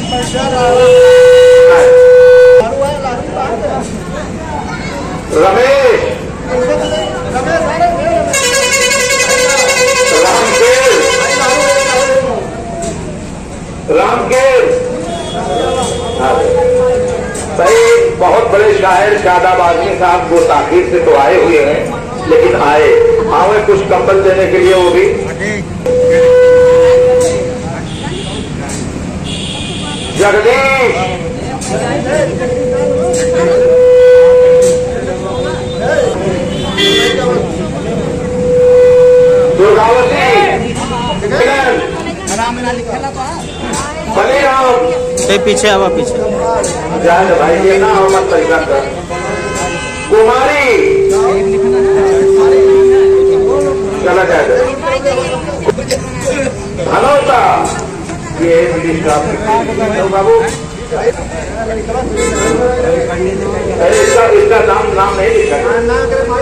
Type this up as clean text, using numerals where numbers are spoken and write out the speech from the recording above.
रमेश रामकेल भाई, बहुत बड़े शायर शादाब आदमी साहब वो ताखीर से तो आए हुए हैं, लेकिन आए कुछ कंबल देने के लिए वो भी। जगदीश दुर्गावती बलिराम पीछे आवा पीछे जाए भाई, ये ना हो मत तरीका कर। कुमारी चला जाए धनौता, ये बाबू इसका नाम नहीं लिखा।